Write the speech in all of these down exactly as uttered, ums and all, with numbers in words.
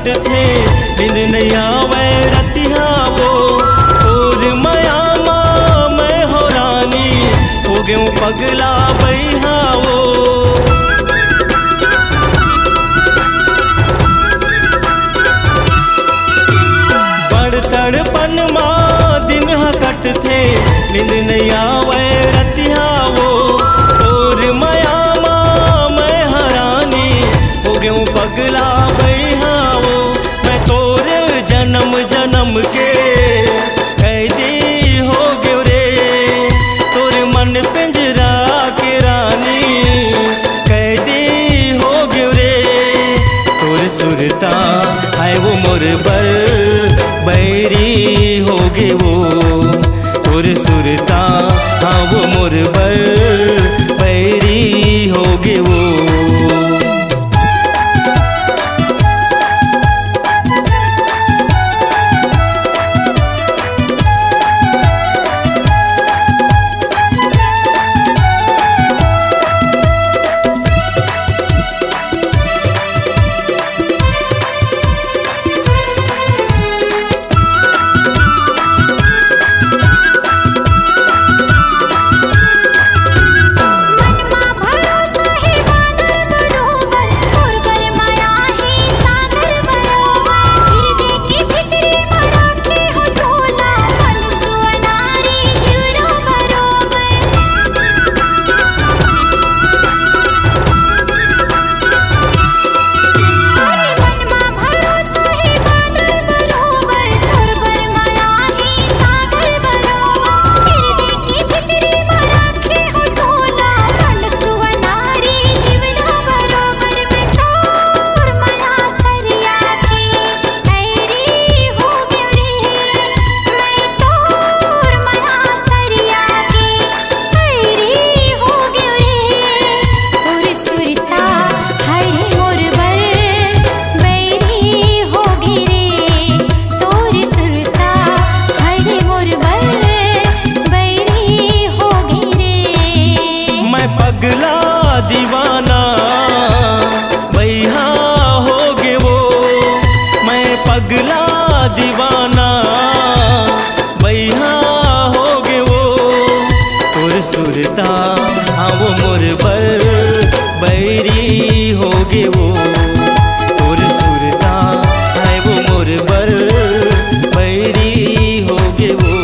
कट थे नींद नहीं आवे रतिया वो और माया माँ मैं हो रानी हो गयूं पगला बैहा वो बड़ तड़पन माँ दिन कट थे नींद नहीं आवे रतिया वो और माया माँ मैं हरानी हो गयूं पगला बैहा वो मैं तोरे जन्म जन्म के कैदी हो गयो रे तोरे मन पिंजरा के रानी कैदी हो गयो रे तोरे सुरता है वो मोर बर बैरी हो गे वो तोरे सुरता हाँ वो मोर बर बैरी हो गे वो दीवाना बैहा हो गे वो मैं पगला दीवाना बैहा हो गे वो तोर सुरता हाँ वो मोर बर बैरी हो गे वो तोर सुरता है वो मोर बर बैरी हो गे वो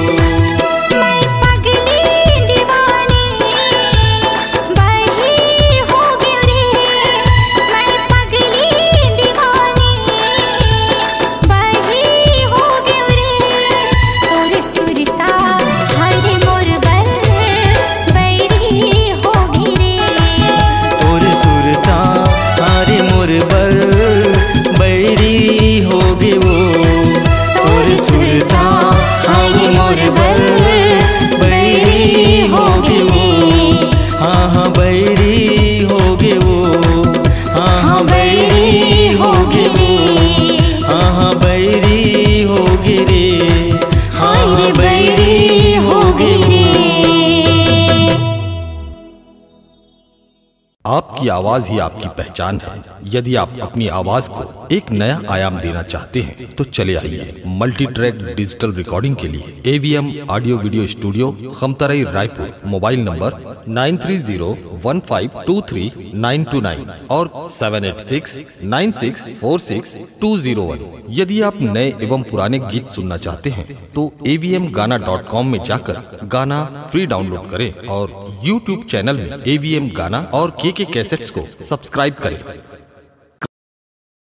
आपकी आवाज ही आपकी पहचान है। यदि आप अपनी आवाज को एक नया आयाम देना चाहते हैं तो चले आइए मल्टी ट्रैक डिजिटल रिकॉर्डिंग के लिए AVM audio video studio Khamtarai Raipur. Mobile number nine three zero one five two three nine two nine और seven eight six nine six four six two zero one. यदि आप नए एवं पुराने गीत सुनना चाहते हैं तो एवीएम गाना डॉट कॉम में जाकर गाना फ्री डाउनलोड करें और यूट्यूब चैनल में एवीएम गाना और के के कैसेट्स को सब्सक्राइब करें।